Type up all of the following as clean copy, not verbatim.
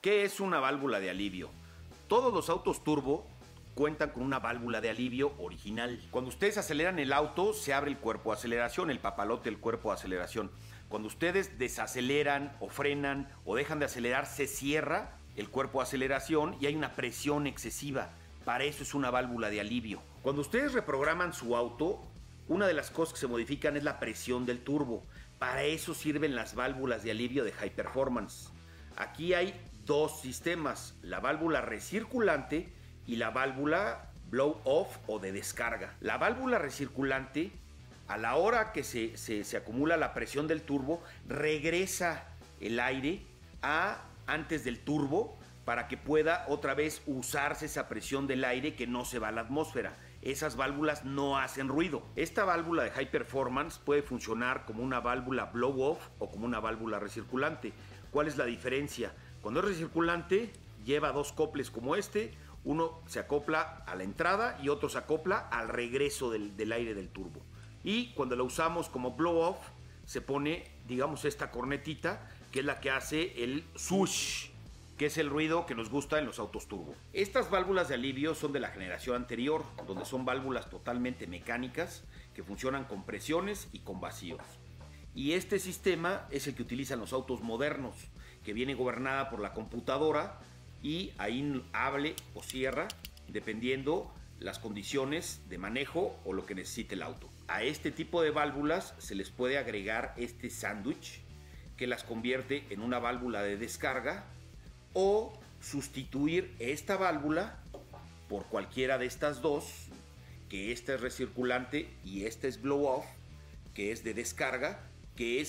¿Qué es una válvula de alivio? Todos los autos turbo cuentan con una válvula de alivio original. Cuando ustedes aceleran el auto, se abre el cuerpo de aceleración, el papalote del cuerpo de aceleración. Cuando ustedes desaceleran o frenan o dejan de acelerar, se cierra el cuerpo de aceleración y hay una presión excesiva. Para eso es una válvula de alivio. Cuando ustedes reprograman su auto, una de las cosas que se modifican es la presión del turbo. Para eso sirven las válvulas de alivio de High Performance. Aquí hay dos sistemas, la válvula recirculante y la válvula blow off o de descarga. La válvula recirculante, a la hora que se acumula la presión del turbo, regresa el aire a antes del turbo para que pueda otra vez usarse esa presión del aire que no se va a la atmósfera. Esas válvulas no hacen ruido. Esta válvula de High Performance puede funcionar como una válvula blow off o como una válvula recirculante. ¿Cuál es la diferencia? Cuando es recirculante, lleva dos coples como este. Uno se acopla a la entrada y otro se acopla al regreso del aire del turbo. Y cuando lo usamos como blow off, se pone, digamos, esta cornetita, que es la que hace el swoosh, que es el ruido que nos gusta en los autos turbo. Estas válvulas de alivio son de la generación anterior, donde son válvulas totalmente mecánicas que funcionan con presiones y con vacíos. Y este sistema es el que utilizan los autos modernos, que viene gobernada por la computadora y ahí abre o cierra dependiendo las condiciones de manejo o lo que necesite el auto. A este tipo de válvulas se les puede agregar este sándwich que las convierte en una válvula de descarga o sustituir esta válvula por cualquiera de estas dos, que esta es recirculante y esta es blow off, que es de descarga, que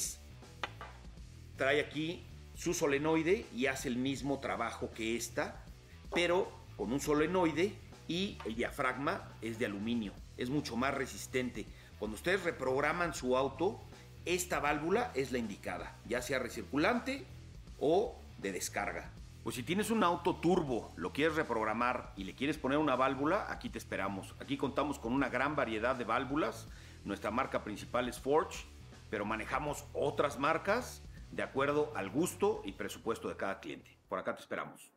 trae aquí su solenoide y hace el mismo trabajo que esta, pero con un solenoide, y el diafragma es de aluminio, es mucho más resistente. Cuando ustedes reprograman su auto, esta válvula es la indicada, ya sea recirculante o de descarga. Pues si tienes un auto turbo, lo quieres reprogramar y le quieres poner una válvula, aquí te esperamos. Aquí contamos con una gran variedad de válvulas. Nuestra marca principal es Forge, pero manejamos otras marcas de acuerdo al gusto y presupuesto de cada cliente. Por acá te esperamos.